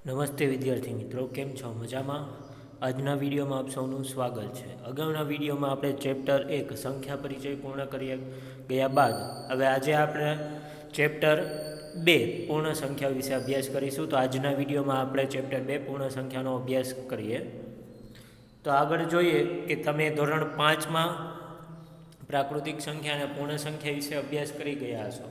નમસ્તે વિદ્યાર્થી મિત્રો, કેમ છો? મજામાં? આજના વિડીયોમાં આપ સૌનું સ્વાગત છે. અગાઉના વિડીયોમાં આપણે ચેપ્ટર 1 સંખ્યા પરિચય પૂર્ણ કરી ગયા બાદ હવે આજે આપણે ચેપ્ટર 2 પૂર્ણ સંખ્યા વિશે અભ્યાસ કરીશું. તો આજના વિડીયોમાં આપણે ચેપ્ટર 2 પૂર્ણ સંખ્યાનો અભ્યાસ કરીએ. તો આગળ જોઈએ કે તમે ધોરણ 5માં પ્રાકૃતિક સંખ્યા અને પૂર્ણ સંખ્યા વિશે અભ્યાસ કરી ગયા હશો.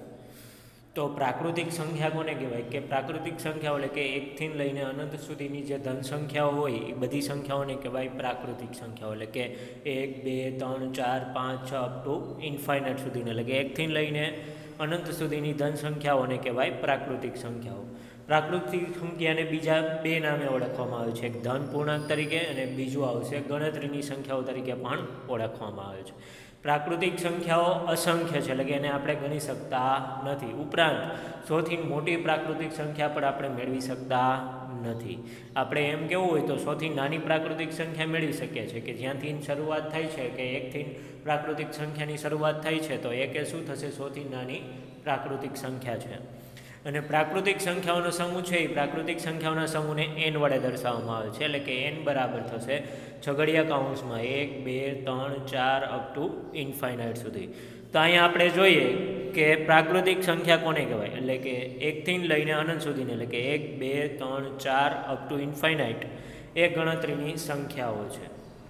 તો પ્રાકૃતિક સંખ્યા કોને કહેવાય? કે પ્રાકૃતિક સંખ્યાઓ એટલે કે 1 થી લઈને અનંત સુધીની જે ધન સંખ્યાઓ હોય એ બધી સંખ્યાઓને કહેવાય પ્રાકૃતિક સંખ્યાઓ. એટલે કે 1, 2, 3, 4, 5, 6 અપ ટુ ઇન્ફાઇનાઇટ સુધીને, એટલે કે 1 થી લઈને અનંત સુધીની ધન સંખ્યાઓને કહેવાય પ્રાકૃતિક સંખ્યાઓ. પ્રાકૃતિક સંખ્યાને બીજા બે નામે ઓળખવામાં આવે છે. એક ધન પૂર્ણાંક તરીકે અને બીજું આવશે ગણતરીની સંખ્યાઓ તરીકે પણ ઓળખવામાં આવે છે. પ્રાકૃતિક સંખ્યાઓ અસંખ્ય છે, એટલે કે એને આપણે ગણી શકતા નથી. ઉપરાંત સૌથી મોટી પ્રાકૃતિક સંખ્યા પણ આપણે મેળવી શકતા નથી. આપણે એમ કહેવું હોય તો સૌથી નાની પ્રાકૃતિક સંખ્યા મેળવી શકીએ છીએ કે જ્યાંથી શરૂઆત થાય છે, કે 1થી પ્રાકૃતિક સંખ્યાની શરૂઆત થાય છે, તો એક એ શું થશે? સૌથી નાની પ્રાકૃતિક સંખ્યા છે. અને પ્રાકૃતિક સંખ્યાઓનો સમૂહ છે એ પ્રાકૃતિક સંખ્યાઓના સમૂહને n વડે દર્શાવવામાં આવે છે. એટલે કે n બરાબર થશે છગડીયા કૌંસમાં 1, 2, 3, 4 અપ ટુ ઇન્ફાઇનાઇટ સુધી. તો અહીંયા આપણે જોઈએ કે પ્રાકૃતિક સંખ્યા કોને કહેવાય? એટલે કે 1 થી લઈને અનંત સુધીને, એટલે કે 1, 2, 3, 4 અપ ટુ ઇન્ફાઇનાઇટ એ ગણતરીની સંખ્યાઓ છે.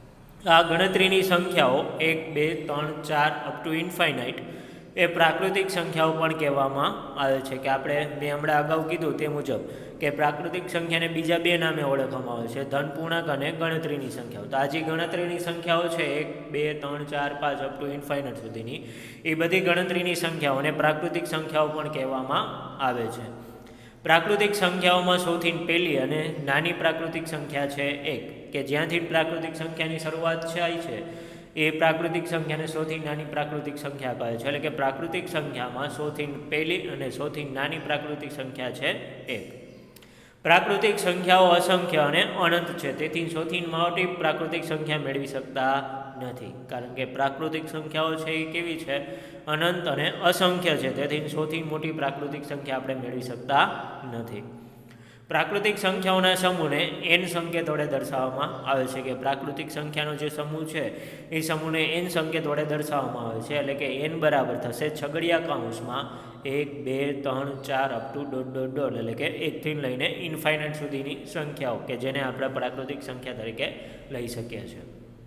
આ ગણતરીની સંખ્યાઓ 1, 2, 3, 4 અપ ટુ ઇન્ફાઇનાઇટ એ પ્રાકૃતિક સંખ્યાઓ પણ કહેવામાં આવે છે. કે આપણે મેં હમણાં અગાઉ કીધું તે મુજબ કે પ્રાકૃતિક સંખ્યાને બીજા બે નામે ઓળખવામાં આવે છે, ધન પૂર્ણાંક અને ગણતરીની સંખ્યાઓ. તો આ જે ગણતરીની સંખ્યાઓ છે 1, 2, 3, 4, 5 અપ ટુ ઇન્ફાઇનાઇટ સુધીની, એ બધી ગણતરીની સંખ્યાઓને પ્રાકૃતિક સંખ્યાઓ પણ કહેવામાં આવે છે. પ્રાકૃતિક સંખ્યાઓમાં સૌથી પહેલી અને નાની પ્રાકૃતિક સંખ્યા છે 1, કે જ્યાંથી પ્રાકૃતિક સંખ્યાની શરૂઆત થાય છે એ પ્રાકૃતિક સંખ્યાને સૌથી નાની પ્રાકૃતિક સંખ્યા કહે છે. એટલે કે પ્રાકૃતિક સંખ્યામાં સૌથી પહેલી અને સૌથી નાની પ્રાકૃતિક સંખ્યા છે 1. પ્રાકૃતિક સંખ્યાઓ અસંખ્ય અને અનંત છે, તેથી સૌથી મોટી પ્રાકૃતિક સંખ્યા મેળવી શકતા નથી. કારણ કે પ્રાકૃતિક સંખ્યાઓ છે એ કેવી છે? અનંત અને અસંખ્ય છે, તેથી સૌથી મોટી પ્રાકૃતિક સંખ્યા આપણે મેળવી શકતા નથી. પ્રાકૃતિક સંખ્યાઓના સમૂહને n સંકેત વડે દર્શાવવામાં આવે છે. કે પ્રાકૃતિક સંખ્યાનો જે સમૂહ છે એ સમૂહને n સંકેત વડે દર્શાવવામાં આવે છે. એટલે કે n બરાબર થશે છગડીયા કૌંસમાં 1, 2, 3, 4 અપ ટુ ... એટલે કે 1 થી લઈને ઇન્ફાઇનાઇટ સુધીની સંખ્યાઓ, કે જેને આપણે પ્રાકૃતિક સંખ્યા તરીકે લઈ શકીએ છીએ.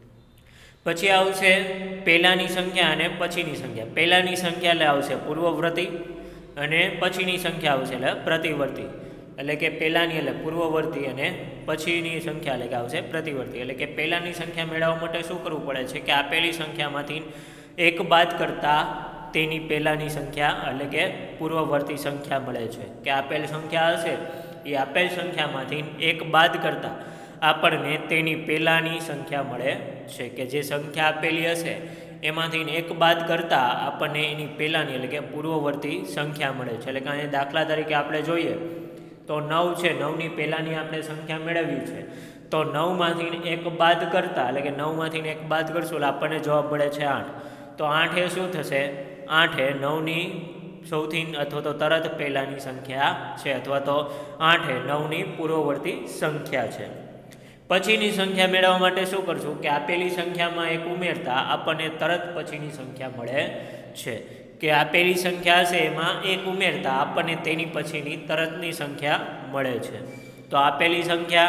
પછી આવશે પહેલાંની સંખ્યા અને પછીની સંખ્યા. પહેલાંની સંખ્યા એટલે આવશે પૂર્વવર્તી અને પછીની સંખ્યા આવશે એટલે પ્રતિવર્તી. એટલે કે પહેલાંની એટલે પૂર્વવર્તી અને પછીની સંખ્યા એટલે કે આવશે પ્રતિવર્તી. એટલે કે પહેલાંની સંખ્યા મેળવવા માટે શું કરવું પડે છે? કે આપેલી સંખ્યામાંથી એક બાદ કરતાં તેની પહેલાંની સંખ્યા એટલે કે પૂર્વવર્તી સંખ્યા મળે છે. કે આપેલ સંખ્યા હશે એ આપેલ સંખ્યામાંથી એક બાદ કરતાં આપણને તેની પહેલાંની સંખ્યા મળે છે. કે જે સંખ્યા આપેલી હશે એમાંથી એક બાદ કરતાં આપણને એની પહેલાંની એટલે કે પૂર્વવર્તી સંખ્યા મળે છે. એટલે કે અહીંયા દાખલા તરીકે આપણે જોઈએ તો 9 છે, 9ની પહેલાંની આપણે સંખ્યા મેળવી છે. તો 9માંથી એક બાદ કરતાં, એટલે કે 9માંથી એક બાદ કરશું એટલે આપણને જવાબ મળે છે 8. તો 8 એ શું થશે? 8 એ 9ની સૌથી અથવા તો તરત પહેલાંની સંખ્યા છે, અથવા તો 8 એ 9ની પૂર્વવર્તી સંખ્યા છે. પછીની સંખ્યા મેળવવા માટે શું કરશું? કે આપેલી સંખ્યામાં એક ઉમેરતા આપણને તરત પછીની સંખ્યા મળે છે. કે આપેલી સંખ્યા હશે એમાં એક ઉમેરતા આપણને તેની પછીની તરતની સંખ્યા મળે છે. તો આપેલી સંખ્યા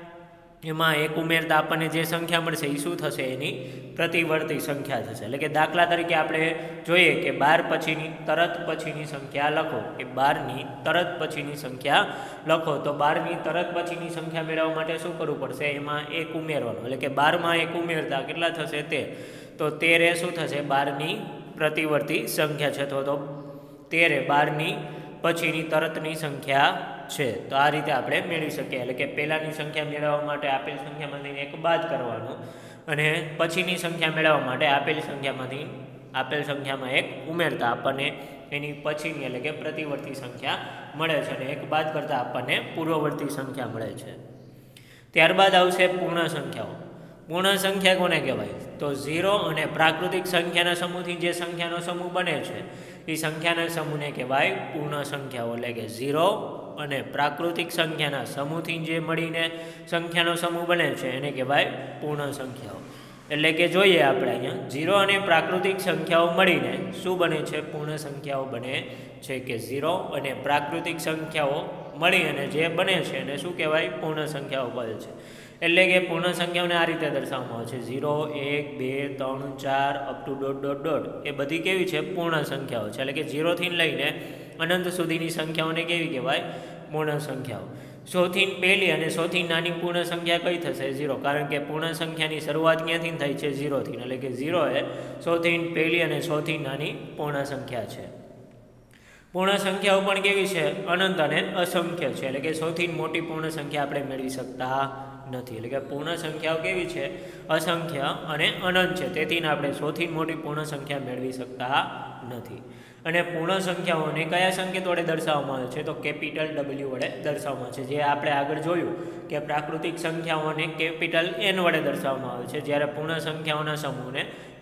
એમાં એક ઉમેરતા આપણને જે સંખ્યા મળશે એ શું થશે? એની પ્રતિવર્તી સંખ્યા થશે. એટલે કે દાખલા તરીકે આપણે જોઈએ કે 12 પછીની તરત પછીની સંખ્યા લખો, કે 12ની તરત પછીની સંખ્યા લખો. તો 12ની તરત પછીની સંખ્યા મેળવવા માટે શું કરવું પડશે? એમાં એક ઉમેરવાનું. એટલે કે 12માં એક ઉમેરતા કેટલા થશે? 13. તો 13 એ શું થશે? 12ની પ્રતિવર્તી સંખ્યા છે, તો 13 એ 12ની પછીની તરતની સંખ્યા છે. તો આ રીતે આપણે મેળવી શકીએ. એટલે કે પહેલાંની સંખ્યા મેળવવા માટે આપેલ સંખ્યામાંથી એક બાદ કરવાનું અને પછીની સંખ્યા મેળવવા માટે આપેલ સંખ્યામાં એક ઉમેરતા આપણને એની પછીની એટલે કે પ્રતિવર્તી સંખ્યા મળે છે, અને એક બાદ કરતાં આપણને પૂર્વવર્તી સંખ્યા મળે છે. ત્યારબાદ આવશે પૂર્ણ સંખ્યાઓ. પૂર્ણ સંખ્યા કોને કહેવાય? તો 0 અને પ્રાકૃતિક સંખ્યાના સમૂહથી જે સંખ્યાનો સમૂહ બને છે એ સંખ્યાના સમૂહને કહેવાય પૂર્ણ સંખ્યાઓ. એટલે કે 0, અને પ્રાકૃતિક સંખ્યાના સમૂહથી જે મળીને સંખ્યાનો સમૂહ બને છે એને કહેવાય પૂર્ણ સંખ્યાઓ. એટલે કે જોઈએ આપણે અહીંયા 0 અને પ્રાકૃતિક સંખ્યાઓ મળીને શું બને છે? પૂર્ણ સંખ્યાઓ બને છે. કે 0 અને પ્રાકૃતિક સંખ્યાઓ મળી અને જે બને છે એને શું કહેવાય? પૂર્ણ સંખ્યાઓ બને છે. એટલે કે પૂર્ણ સંખ્યાઓને આ રીતે દર્શાવવામાં આવે છે 0, 1, 2, 3, 4 અપ ટુ ... એ બધી કેવી છે? પૂર્ણ સંખ્યાઓ છે. એટલે કે 0થી લઈને અનંત સુધીની સંખ્યાઓને કેવી કહેવાય? પૂર્ણ સંખ્યાઓ. સૌથી પહેલી અને સૌથી નાની પૂર્ણ સંખ્યા કઈ થશે? 0, કારણ કે પૂર્ણ સંખ્યાની શરૂઆત ક્યાંથી થાય છે? 0થી. એટલે કે 0 એ સૌથી પહેલી અને સૌથી નાની પૂર્ણ સંખ્યા છે. પૂર્ણ સંખ્યાઓ પણ કેવી છે? અનંત અને અસંખ્ય છે. એટલે કે સૌથી મોટી પૂર્ણ સંખ્યા આપણે મેળવી શકતા નથી. એટલે કે પૂર્ણ સંખ્યાઓ કેવી છે? અસંખ્ય અને અનંત છે. તેથી આપણે સૌથી મોટી પૂર્ણ સંખ્યા મેળવી શકતા નથી. અને પૂર્ણ સંખ્યાઓને કયા સંકેત વડે દર્શાવવામાં આવે છે? તો કેપિટલ W વડે દર્શાવવામાં આવે છે. જે આપણે આગળ જોયું કે પ્રાકૃતિક સંખ્યાઓને કેપિટલ N વડે દર્શાવવામાં આવે છે, જ્યારે પૂર્ણ સંખ્યાઓના સમૂહને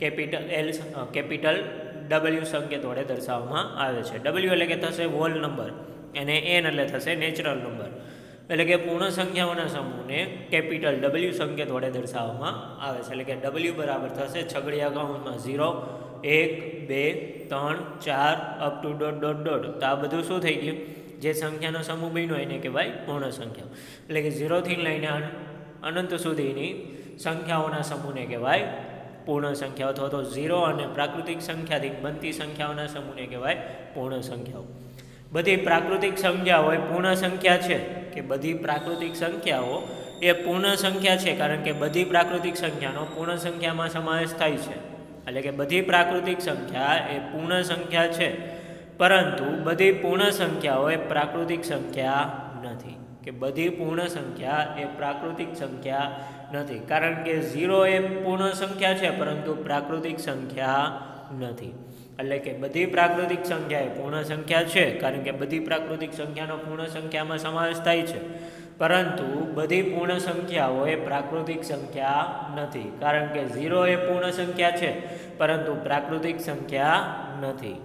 કેપિટલ W સંકેત વડે દર્શાવવામાં આવે છે. W એટલે કે થશે હોલ નંબર અને N એટલે થશે નેચરલ નંબર. એટલે કે પૂર્ણ સંખ્યાઓના સમૂહને કેપિટલ W સંકેત વડે દર્શાવવામાં આવે છે. એટલે કે W બરાબર થશે છગડીયા કૌંસમાં 0, 1, 2, 3, 4 અપ ટુ ... તો આ બધું શું થઈ ગયું? જે સંખ્યાનો સમૂહ બન્યો એને કહેવાય પૂર્ણ સંખ્યા. એટલે કે 0થી લઈને અનંત સુધીની સંખ્યાઓના સમૂહને કહેવાય પૂર્ણ સંખ્યાઓ, અથવા તો 0 અને પ્રાકૃતિક સંખ્યાથી બનતી સંખ્યાઓના સમૂહને કહેવાય પૂર્ણ સંખ્યાઓ. બધી પ્રાકૃતિક સંખ્યાઓ એ પૂર્ણ સંખ્યા છે કે બધી પ્રાકૃતિક સંખ્યાઓ એ પૂર્ણ સંખ્યા છે, કારણ કે બધી પ્રાકૃતિક સંખ્યાનો પૂર્ણ સંખ્યામાં સમાવેશ થાય છે. એટલે કે બધી પ્રાકૃતિક સંખ્યા એ પૂર્ણ સંખ્યા છે, પરંતુ બધી પૂર્ણ સંખ્યાઓ એ પ્રાકૃતિક સંખ્યા નથી. કે બધી પૂર્ણ સંખ્યા એ પ્રાકૃતિક સંખ્યા નથી, કારણ કે 0 એ પૂર્ણ સંખ્યા છે પરંતુ પ્રાકૃતિક સંખ્યા નથી. એટલે કે બધી પ્રાકૃતિક સંખ્યા એ પૂર્ણ સંખ્યા છે, કારણ કે બધી પ્રાકૃતિક સંખ્યાનો પૂર્ણ સંખ્યામાં સમાવેશ થાય છે, પરંતુ બધી પૂર્ણ સંખ્યાઓ એ પ્રાકૃતિક સંખ્યા નથી, કારણ કે 0 એ પૂર્ણ સંખ્યા છે પરંતુ પ્રાકૃતિક સંખ્યા નથી.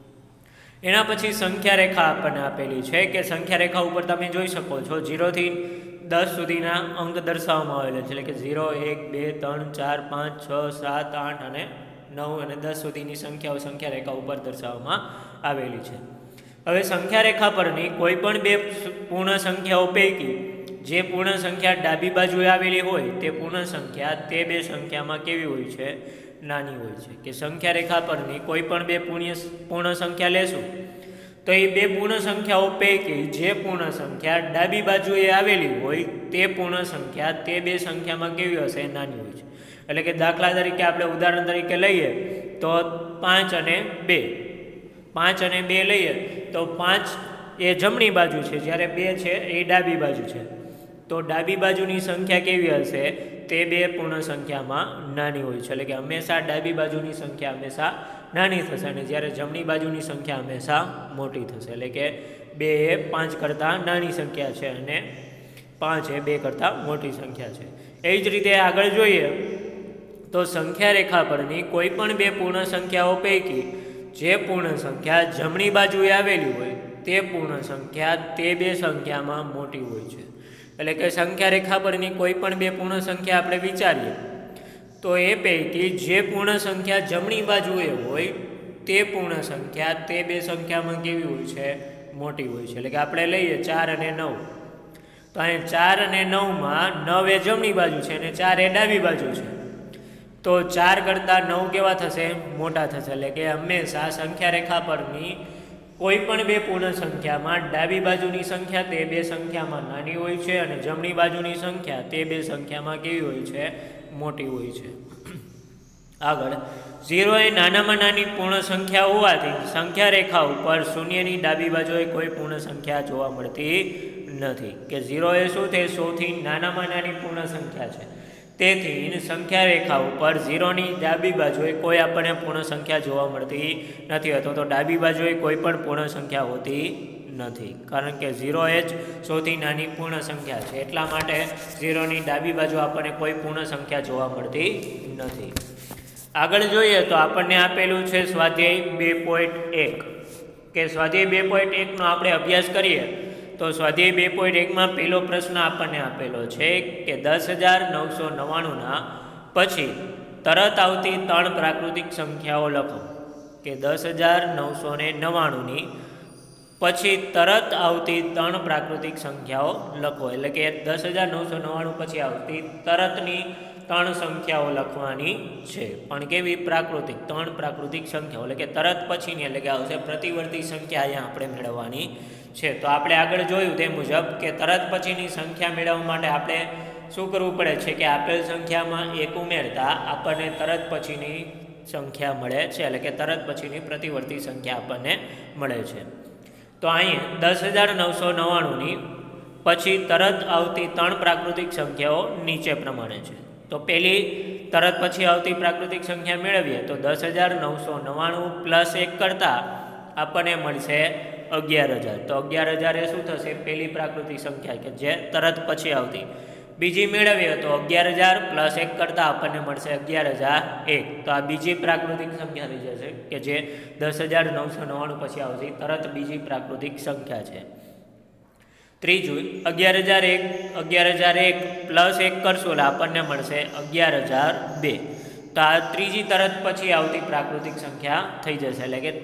એના પછી સંખ્યા રેખા આપણને આપેલી છે કે સંખ્યા રેખા ઉપર તમે જોઈ શકો છો 0 થી 10 સુધીના અંક દર્શાવવામાં આવેલા છે. એટલે કે 0, 1, 2, 3, 4, 5, 6, 7, 8 અને 9 અને 10 સુધીની સંખ્યાઓ સંખ્યા રેખા ઉપર દર્શાવવામાં આવેલી છે. હવે સંખ્યા રેખા પરની કોઈ પણ બે પૂર્ણ સંખ્યાઓ પૈકી જે પૂર્ણ સંખ્યા ડાબી બાજુએ આવેલી હોય તે પૂર્ણ સંખ્યા તે બે સંખ્યામાં કેવી હોય છે? નાની હોય છે. કે સંખ્યા રેખા પરની કોઈ પણ બે પૂર્ણ સંખ્યા લેશું તો એ બે પૂર્ણ સંખ્યાઓ પૈકી જે પૂર્ણ સંખ્યા ડાબી બાજુએ આવેલી હોય તે પૂર્ણ સંખ્યા તે બે સંખ્યામાં કેવી હશે? નાની હોય છે. એટલે કે દાખલા તરીકે આપણે ઉદાહરણ તરીકે લઈએ તો 5 અને 2. 5 અને 2 લઈએ તો 5 એ જમણી બાજુ છે, જ્યારે 2 છે એ ડાબી બાજુ છે. તો ડાબી બાજુની સંખ્યા કેવી હશે? તે બે પૂર્ણ સંખ્યામાં નાની હોય છે. એટલે કે હંમેશા ડાબી બાજુની સંખ્યા હંમેશા નાની થશે અને જ્યારે જમણી બાજુની સંખ્યા હંમેશા મોટી થશે. એટલે કે 2 એ 5 કરતાં નાની સંખ્યા છે અને 5 એ 2 કરતાં મોટી સંખ્યા છે. એ જ રીતે આગળ જોઈએ તો સંખ્યા રેખા પરની કોઈ પણ બે પૂર્ણ સંખ્યાઓ પૈકી જે પૂર્ણ સંખ્યા જમણી બાજુએ આવેલી હોય તે પૂર્ણ સંખ્યા તે બે સંખ્યામાં મોટી હોય છે. એટલે કે સંખ્યા રેખા પરની કોઈ પણ બે પૂર્ણ સંખ્યા આપણે વિચારીએ તો એ પૈકી જે પૂર્ણ સંખ્યા જમણી બાજુએ હોય તે પૂર્ણ સંખ્યા તે બે સંખ્યામાં કેવી હોય છે? મોટી હોય છે. એટલે કે આપણે લઈએ 4 અને 9. તો અહીં 4 અને 9માં 9 એ જમણી બાજુ છે અને 4 એ ડાબી બાજુ છે. તો 4 કરતાં 9 કેવા થશે? મોટા થશે. એટલે કે હંમેશા સંખ્યા રેખા પરની કોઈ પણ બે પૂર્ણ સંખ્યામાં ડાબી બાજુની સંખ્યા તે બે સંખ્યામાં નાની હોય છે અને જમણી બાજુની સંખ્યા તે બે સંખ્યામાં કેવી હોય છે? મોટી હોય છે. આગળ 0 એ નાનામાં નાની પૂર્ણ સંખ્યા હોવાથી સંખ્યા રેખા ઉપર શૂન્યની ડાબી બાજુએ કોઈ પૂર્ણ સંખ્યા જોવા મળતી નથી. કે 0 એ શું છે? સૌથી નાનામાં નાની પૂર્ણ સંખ્યા છે. તેથી સંખ્યા રેખા ઉપર 0ની ડાબી બાજુએ કોઈ આપણને પૂર્ણ સંખ્યા જોવા મળતી નથી, અથવા તો ડાબી બાજુએ કોઈ પણ પૂર્ણ સંખ્યા હોતી નથી, કારણ કે 0 એ જ સૌથી નાની પૂર્ણ સંખ્યા છે. એટલા માટે 0ની ડાબી બાજુ આપણને કોઈ પૂર્ણ સંખ્યા જોવા મળતી નથી. આગળ જોઈએ તો આપણને આપેલું છે સ્વાધ્યાય 2.1 કે સ્વાધ્યાય 2.1નો આપણે અભ્યાસ કરીએ તો સ્વાધ્યાય 2.1 પહેલો પ્રશ્ન આપણને આપેલો છે કે 10,999 પછી તરત આવતી 3 પ્રાકૃતિક સંખ્યાઓ લખો કે 10,999 પછી તરત આવતી 3 પ્રાકૃતિક સંખ્યાઓ લખો એટલે કે 10,999 પછી આવતી તરતની 3 સંખ્યાઓ લખવાની છે પણ કેવી પ્રાકૃતિક 3 પ્રાકૃતિક સંખ્યાઓ એટલે કે તરત પછીની એટલે કે આવશે પ્રતિવર્તી સંખ્યા અહીંયા આપણે મેળવવાની છે તો આપણે આગળ જોયું તે મુજબ કે તરત પછીની સંખ્યા મેળવવા માટે આપણે શું કરવું પડે છે કે આપેલ સંખ્યામાં 1 ઉમેરતા આપણને તરત પછીની સંખ્યા મળે છે એટલે કે તરત પછીની પ્રતિવર્તી સંખ્યા આપણને મળે છે તો અહીંયા 10,999 પછી તરત આવતી 3 પ્રાકૃતિક સંખ્યાઓ નીચે પ્રમાણે છે તો પહેલી તરત પછી આવતી પ્રાકૃતિક સંખ્યા મેળવીએ તો 10,999 પ્લસ 1 કરતાં આપણને મળશે 11,000 તો 11,000 એ શું થશે પહેલી પ્રાકૃતિક સંખ્યા કે જે તરત પછી આવતી બીજી મેળવીએ તો 11,000 પ્લસ 1 કરતાં આપણને મળશે 11,001 તો આ બીજી પ્રાકૃતિક સંખ્યા થઈ જશે કે જે 10,999 પછી આવતી તરત બીજી પ્રાકૃતિક સંખ્યા છે ત્રીજું 11,001 પ્લસ 1 કરશું એટલે આપણને મળશે 11,002 તો આ ત્રીજી તરત પછી આવતી પ્રાકૃતિક સંખ્યા થઈ જશે એટલે કે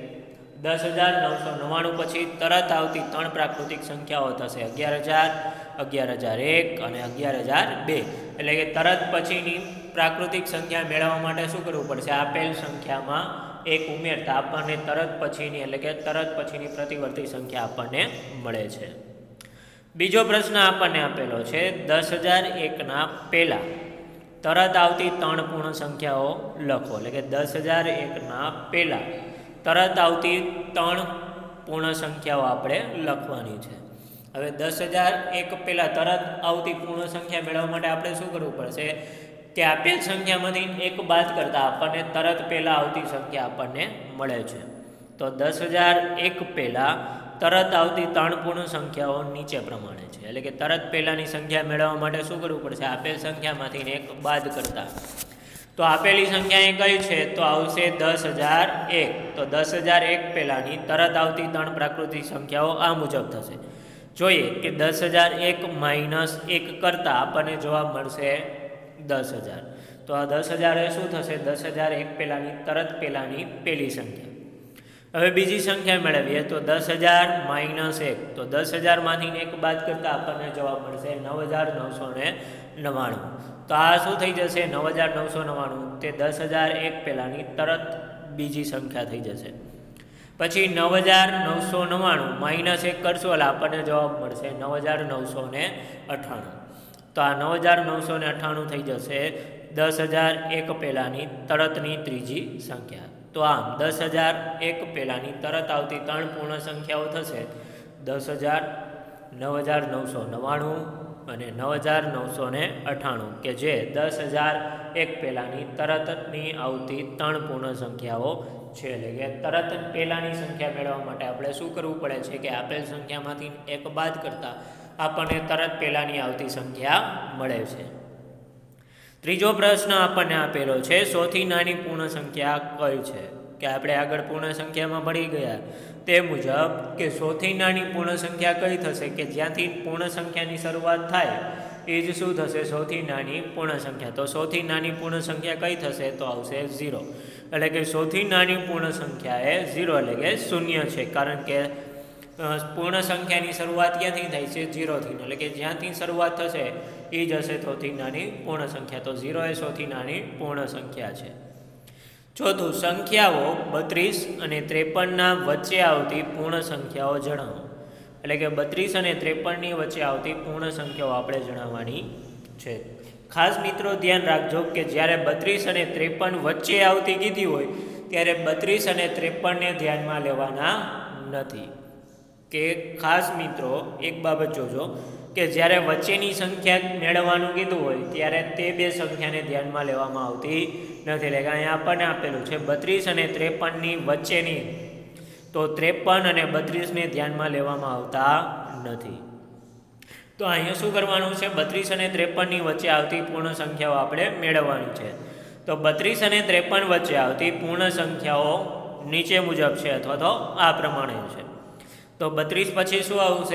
10,999 પછી તરત આવતી 3 પ્રાકૃતિક સંખ્યાઓ થશે 11,000 11,001 અને 11,002 એટલે કે તરત પછીની પ્રાકૃતિક સંખ્યા મેળવવા માટે શું કરવું પડશે આપેલ સંખ્યામાં 1 ઉમેરતા આપણને તરત પછીની એટલે કે તરત પછીની પ્રતિવર્તી સંખ્યા આપણને મળે છે બીજો પ્રશ્ન આપણને આપેલો છે 10,001 પહેલા તરત આવતી 3 પૂર્ણ સંખ્યાઓ લખો એટલે કે 10,001 પહેલા તરત આવતી 3 પૂર્ણ સંખ્યાઓ આપણે લખવાની છે હવે 10,001 પહેલાં તરત આવતી પૂર્ણ સંખ્યા મેળવવા માટે આપણે શું કરવું પડશે કે આપેલ સંખ્યામાંથી 1 બાદ કરતાં આપણને તરત પહેલાં આવતી સંખ્યા આપણને મળે છે તો 10,001 પહેલાં તરત આવતી 3 પૂર્ણ સંખ્યાઓ નીચે પ્રમાણે છે એટલે કે તરત પહેલાંની સંખ્યા મેળવવા માટે શું કરવું પડશે આપેલ સંખ્યામાંથી 1 બાદ કરતાં તો આપેલી સંખ્યા કઈ છે તો આવશે 10,001 તો 10,001 પહેલાંની તરત આવતી 3 પ્રાકૃતિક સંખ્યાઓ આ મુજબ થશે જોઈએ કે 10,001 માઇનસ 1 કરતાં આપણને જવાબ મળશે 10,000 તો આ 10,000 એ શું થશે 10,001 પહેલાંની તરત પહેલાંની પહેલી સંખ્યા હવે બીજી સંખ્યા મેળવીએ તો 10,000 માઇનસ 1 તો 10,000માંથી 1 બાદ કરતાં આપણને જવાબ મળશે 9,999 તો આ શું થઈ જશે 9,999 તે 10,001 પહેલાંની તરત બીજી સંખ્યા થઈ જશે પછી 9,999 માઇનસ 1 કરશો એટલે આપણને જવાબ મળશે 9,998 તો આ 9,998 થઈ જશે 10,001 પહેલાંની તરતની ત્રીજી સંખ્યા તો આમ 10,001 પહેલાંની તરત આવતી 3 પૂર્ણ સંખ્યાઓ થશે 10,000 9,999 અને 9,998 કે જે 10,001 પહેલાંની તરતની આવતી 3 પૂર્ણ સંખ્યાઓ છે એટલે કે તરત પહેલાંની સંખ્યા મેળવવા માટે આપણે શું કરવું પડે છે કે આપેલ સંખ્યામાંથી 1 બાદ કરતાં આપણને તરત પહેલાંની આવતી સંખ્યા મળે છે ત્રીજો પ્રશ્ન આપણને આપેલો છે સૌથી નાની પૂર્ણ સંખ્યા કઈ છે કે આપણે આગળ પૂર્ણ સંખ્યામાં ભણી ગયા તે મુજબ કે સૌથી નાની પૂર્ણ સંખ્યા કઈ થશે કે જ્યાંથી પૂર્ણ સંખ્યાની શરૂઆત થાય એ જ શું થશે સૌથી નાની પૂર્ણ સંખ્યા તો સૌથી નાની પૂર્ણ સંખ્યા કઈ થશે તો આવશે 0 એટલે કે સૌથી નાની પૂર્ણ સંખ્યા એ 0 એટલે કે 0 છે કારણ કે પૂર્ણ સંખ્યાની શરૂઆત ક્યાંથી થાય છે 0થી એટલે કે જ્યાંથી શરૂઆત થશે એ જ હશે સૌથી નાની પૂર્ણ સંખ્યા તો 0 એ સૌથી નાની પૂર્ણ સંખ્યા છે ચોથું સંખ્યાઓ 32 અને 53ના વચ્ચે આવતી પૂર્ણ સંખ્યાઓ જણાવો એટલે કે 32 અને 53ની વચ્ચે આવતી પૂર્ણ સંખ્યાઓ આપણે જણાવવાની છે ખાસ મિત્રો ધ્યાન રાખજો કે જ્યારે 32 અને 53 વચ્ચે આવતી કીધી હોય ત્યારે 32 અને 53ને ધ્યાનમાં લેવાના નથી કે ખાસ મિત્રો એક બાબત જોજો કે જ્યારે વચ્ચેની સંખ્યા મેળવવાનું કીધું હોય ત્યારે તે બે સંખ્યાને ધ્યાનમાં લેવામાં આવતી નથી એટલે કે અહીંયા આપણને આપેલું છે 32 અને 53ની વચ્ચેની તો 53 અને 32ને ધ્યાનમાં લેવામાં આવતા નથી તો અહીંયા શું કરવાનું છે 32 અને 53ની વચ્ચે આવતી પૂર્ણ સંખ્યાઓ આપણે મેળવવાની છે તો 32 અને 53 વચ્ચે આવતી પૂર્ણ સંખ્યાઓ નીચે મુજબ છે અથવા તો આ પ્રમાણે છે તો 32 પછી શું આવશે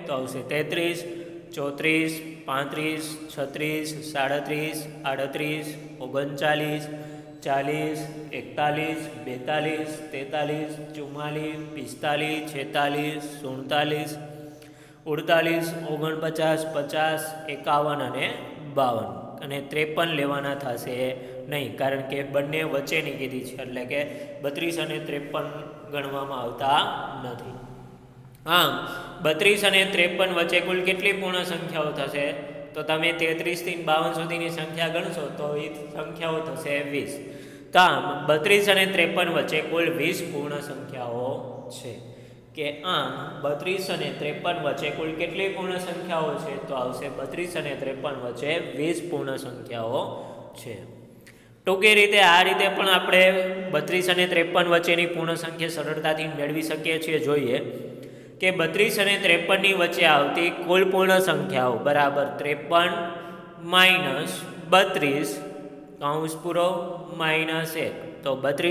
તો આવશે 33, 34, 35, 36, 37, 38, 39, 40, 41, 42, 43, 44, 45, 46, 47, 48, 49, 50, 51 અને 52 અને 53 લેવાના થશે નહીં, કારણ કે બંને વચ્ચેની કીધી છે, એટલે કે 32 અને 53 ગણવામાં આવતા નથી. આમ 32 અને 53 વચ્ચે કુલ કેટલી પૂર્ણ સંખ્યાઓ થશે? તો તમે 33 થી 52 સુધીની સંખ્યા ગણશો તો એ સંખ્યાઓ થશે 20. તો આમ 32 અને 53 વચ્ચે કુલ 20 પૂર્ણ સંખ્યાઓ છે. કે આમ 32 અને 53 વચ્ચે કુલ કેટલી પૂર્ણ સંખ્યાઓ છે? તો આવશે 32 અને 53 વચ્ચે 20 પૂર્ણ સંખ્યાઓ છે. ટૂંકી રીતે આ રીતે પણ આપણે 32 અને 53 વચ્ચેની પૂર્ણ સંખ્યા સરળતાથી મેળવી શકીએ છીએ. જોઈએ કે 32 અને 53ની વચ્ચે આવતી કુલ પૂર્ણ સંખ્યાઓ બરાબર 53 માઇનસ 32 કૌંસ પૂરો માઇનસ 1. તો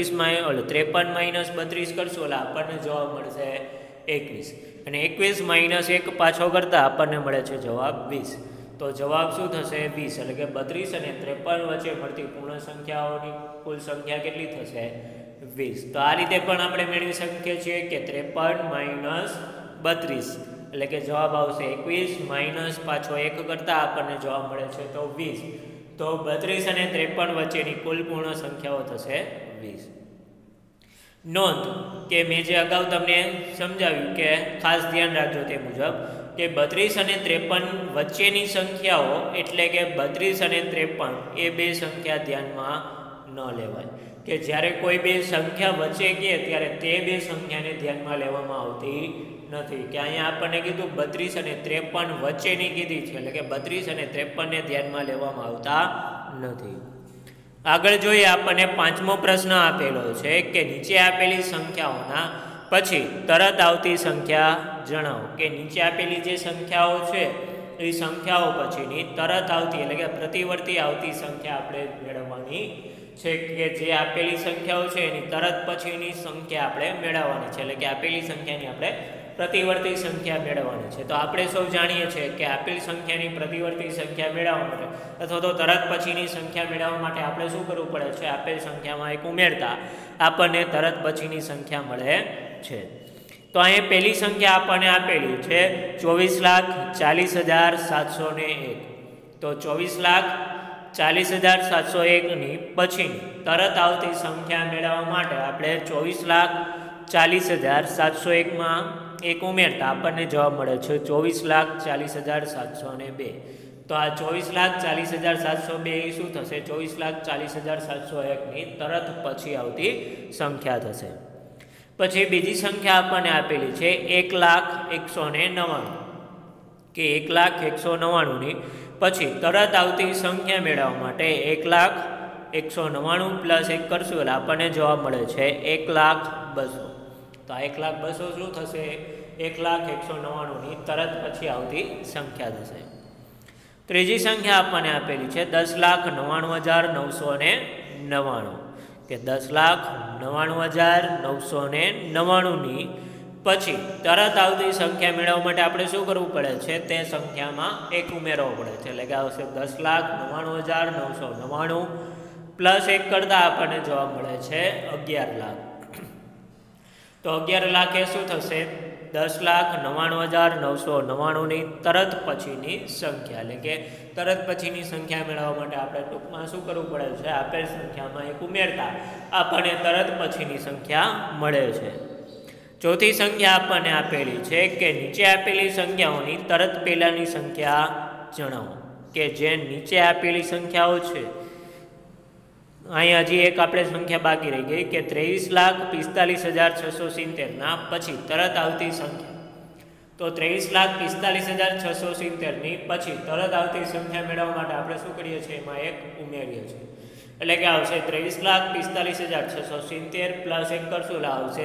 53 માઇનસ 32 કરશું એટલે આપણને જવાબ મળશે 21 અને 21 માઇનસ 1 પાછો કરતાં આપણને મળે છે જવાબ 20. તો જવાબ શું થશે? 20. એટલે કે 32 અને 53 વચ્ચે મળતી પૂર્ણ સંખ્યાઓની કુલ સંખ્યા કેટલી થશે? 20. તો આ રીતે પણ આપણે મેળવી શકીએ છીએ કે 53 માઇનસ 32 એટલે કે જવાબ આવશે 21 માઇનસ પાછો 1 કરતાં આપણને જવાબ મળે છે તો 20. તો 32 અને 53 વચ્ચેની કુલ પૂર્ણ સંખ્યાઓ થશે 20. નોંધ કે મેં જે અગાઉ તમને સમજાવ્યું કે ખાસ ધ્યાન રાખજો તે મુજબ કે 32 અને 53 વચ્ચેની સંખ્યાઓ એટલે કે 32 અને 53 એ બે સંખ્યા ધ્યાનમાં ન લેવાય. કે જ્યારે કોઈ બે સંખ્યા વચ્ચે કહે ત્યારે તે બે સંખ્યાને ધ્યાનમાં લેવામાં આવતી નથી. કે અહીંયા આપણને કીધું 32 અને 53 વચ્ચેની કીધી છે, એટલે કે 32 અને 53ને ધ્યાનમાં લેવામાં આવતા નથી. આગળ જોઈએ, આપણને 5મો પ્રશ્ન આપેલો છે કે નીચે આપેલી સંખ્યાઓના પછી તરત આવતી સંખ્યા જણાવો. કે નીચે આપેલી જે સંખ્યાઓ છે એ સંખ્યાઓ પછીની તરત આવતી એટલે કે પ્રતિવર્તી આવતી સંખ્યા આપણે મેળવવાની છે. કે જે આપેલી સંખ્યાઓ છે એની તરત પછીની સંખ્યા આપણે મેળવવાની છે, એટલે કે આપેલી સંખ્યાની આપણે પ્રતિવર્તી સંખ્યા મેળવવાની છે. તો આપણે સૌ જાણીએ છીએ કે આપેલ સંખ્યાની પ્રતિવર્તી સંખ્યા મેળવવા માટે અથવા તો તરત પછીની સંખ્યા મેળવવા માટે આપણે શું કરવું પડે છે? આપેલ સંખ્યામાં એક ઉમેરતા આપણને તરત પછીની સંખ્યા મળે છે. તો અહીં પહેલી સંખ્યા આપણને આપેલી છે 24,40,701. તો 24,40,701ની પછીની તરત આવતી સંખ્યા મેળવવા માટે આપણે 24,40,701માં એક ઉમેરતા આપણને જવાબ મળે છે 24,40,702. તો આ 24,40,702 એ શું થશે? 24,40,701ની તરત પછી આવતી સંખ્યા થશે. પછી બીજી સંખ્યા આપણને આપેલી છે 1,01,99. કે 1,01,99ની પછી તરત આવતી સંખ્યા મેળવવા માટે 1,01,99 પ્લસ 1 કરશું એટલે આપણને જવાબ મળે છે 1,02,000. તો આ 1,02,000 શું થશે? 1,01,99ની તરત પછી આવતી સંખ્યા થશે. ત્રીજી સંખ્યા આપણને આપેલી છે 10,99,999. કે 10,99,999ની પછી તરત આવતી સંખ્યા મેળવવા માટે આપણે શું કરવું પડે છે? તે સંખ્યામાં એક ઉમેરવો પડે છે, એટલે કે આવશે 10,99,999 પ્લસ 1 કરતાં આપણને જવાબ મળે છે 11 લાખ. તો 11 લાખ એ શું થશે? 10,99,999ની તરત પછીની સંખ્યા, એટલે કે તરત પછીની સંખ્યા મેળવવા માટે આપણે ટૂંકમાં શું કરવું પડે છે? આપેલ સંખ્યામાં એક ઉમેરતા આપણને તરત પછીની સંખ્યા મળે છે. ચોથી સંખ્યા આપણને આપેલી છે કે નીચે આપેલી સંખ્યાઓની તરત પહેલાંની સંખ્યા જણાવો. કે જે નીચે આપેલી સંખ્યાઓ છે અહીં હજી એક આપણે સંખ્યા બાકી રહી ગઈ કે 23,45,670ના પછી તરત આવતી સંખ્યા. તો 23,45,670ની પછી તરત આવતી સંખ્યા મેળવવા માટે આપણે શું કરીએ છીએ? એમાં એક ઉમેરીએ છીએ, એટલે કે આવશે 23,45,670 પ્લસ 1 કરશું એટલે આવશે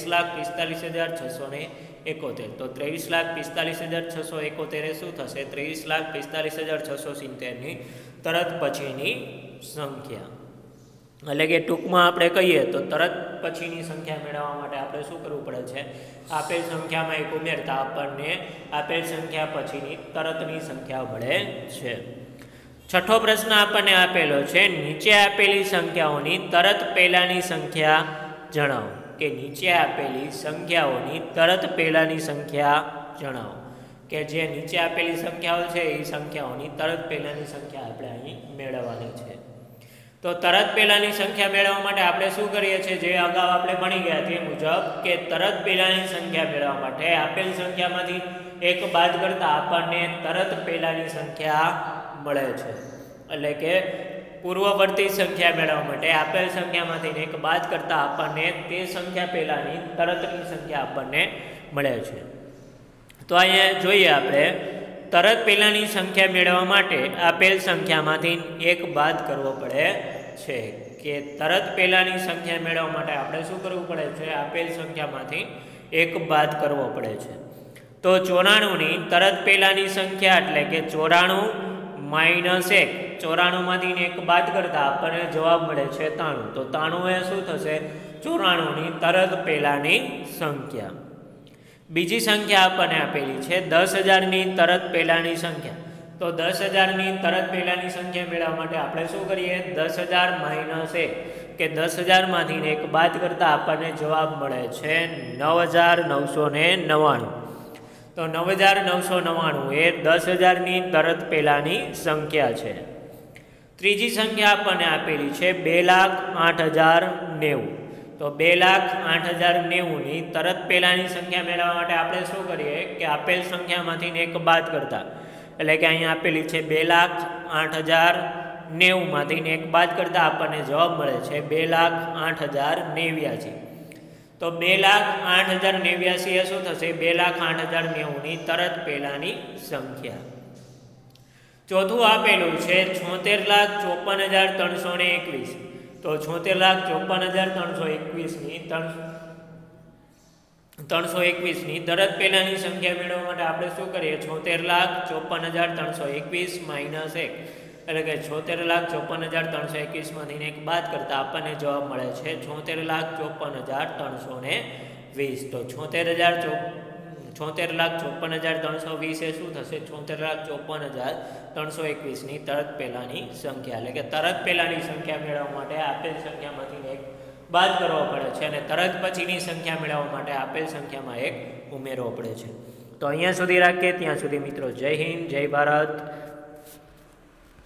23,45,671. તો 23,45,671 શું થશે? 23,45,670ની તરત પછીની સંખ્યા. એટલે કે ટૂંકમાં આપણે કહીએ તો તરત પછીની સંખ્યા મેળવવા માટે આપણે શું કરવું પડે છે, આપેલ સંખ્યામાં એક ઉમેરતા આપણને આપેલ સંખ્યા પછીની તરતની સંખ્યા મળે છે. છઠ્ઠો પ્રશ્ન આપણને આપેલો છે, નીચે આપેલી સંખ્યાઓની તરત પહેલાંની સંખ્યા જણાવો. કે નીચે આપેલી સંખ્યાઓની તરત પહેલાંની સંખ્યા જણાવો. કે જે નીચે આપેલી સંખ્યાઓ છે એ સંખ્યાઓની તરત પહેલાંની સંખ્યા આપણે અહીં મેળવવાની છે. તો તરત પહેલાંની સંખ્યા મેળવવા માટે આપણે શું કરીએ છીએ, જે અગાઉ આપણે ભણી ગયા તે મુજબ કે તરત પહેલાંની સંખ્યા મેળવવા માટે આપેલ સંખ્યામાંથી એક બાદ કરતાં આપણને તરત પહેલાંની સંખ્યા મળે છે. એટલે કે પૂર્વવર્તી સંખ્યા મેળવવા માટે આપેલ સંખ્યામાંથી એક બાદ કરતાં આપણને તે સંખ્યા પહેલાંની તરતની સંખ્યા આપણને મળે છે. તો અહીંયા જોઈએ આપણે તરત પહેલાંની સંખ્યા મેળવવા માટે આપેલ સંખ્યામાંથી એક બાદ કરવો પડે છે. કે તરત પહેલાંની સંખ્યા મેળવવા માટે આપણે શું કરવું પડે છે, આપેલ સંખ્યામાંથી એક બાદ કરવો પડે છે. તો 94ની તરત પહેલાંની સંખ્યા એટલે કે 94 માઇનસ 1. 94માંથી એક બાદ કરતાં આપણને જવાબ મળે છે 93. તો 93 એ શું થશે, 94ની તરત પહેલાંની સંખ્યા. બીજી સંખ્યા આપણને આપેલી છે 10,000ની તરત પહેલાંની સંખ્યા. તો 10,000ની તરત પહેલાંની સંખ્યા મેળવવા માટે આપણે શું કરીએ, 10,000 માઇનસ 1. કે 10,000માંથી એક બાદ કરતાં આપણને જવાબ મળે છે 9,999. તો 9,999 એ 10,000ની તરત પહેલાંની સંખ્યા છે. ત્રીજી સંખ્યા આપણને આપેલી છે 2,08,090. તો 2,08,090ની તરત પહેલાંની સંખ્યા મેળવવા માટે આપણે શું કરીએ કે આપેલ સંખ્યામાંથી એક બાદ કરતાં, એટલે કે અહીંયા આપેલી છે 2,08,090માંથી એક બાદ કરતાં આપણને જવાબ મળે છે 2,08,089. તો 2,08,089 એ શું થશે, 2,08,090ની તરત પહેલાંની સંખ્યા. ચોથું આપેલું છે 76,54,321. તો 76,54,321ની 321ની તરત પહેલાંની સંખ્યા મેળવવા માટે આપણે શું કરીએ, 76,54,321 માઇનસ 1. એટલે કે 76,54,321માંથી એક બાદ કરતાં આપણને જવાબ મળે છે 76,54,320. તો 76,54,320 એ શું થશે, 76,54,321ની તરત પહેલાંની સંખ્યા. એટલે કે તરત પહેલાંની સંખ્યા મેળવવા માટે આપેલ સંખ્યામાંથી એક બાદ કરવો પડે છે અને તરત પછીની સંખ્યા મેળવવા માટે આપેલ સંખ્યામાં એક ઉમેરવો પડે છે. તો અહીંયા સુધી રાખીએ. ત્યાં સુધી મિત્રો જય હિન્દ, જય ભારત.